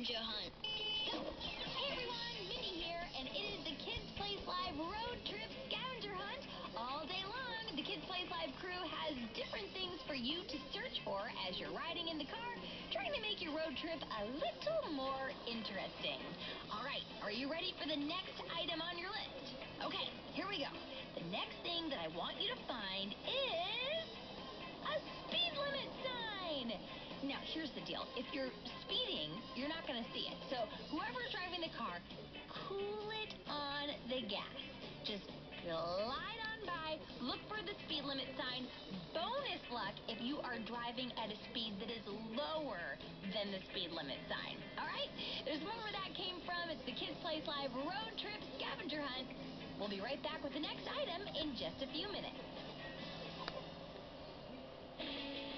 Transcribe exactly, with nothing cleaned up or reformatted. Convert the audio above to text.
scavenger hunt. Go! Hey everyone, Minnie here, and it is the Kids Place Live Road Trip Scavenger Hunt. All day long, the Kids Place Live crew has different things for you to search for as you're riding in the car, trying to make your road trip a little more interesting. All right, are you ready for the next item on your list? Okay, here we go. The next thing that I want you to find is a speed limit sign. Now, here's the deal. If you're speeding, you're not going to see it. So whoever's driving the car, cool it on the gas. Just glide on by, look for the speed limit sign. Bonus luck if you are driving at a speed that is lower than the speed limit sign. All right? There's more where that came from. It's the Kids Place Live Road Trip Scavenger Hunt. We'll be right back with the next item in just a few minutes.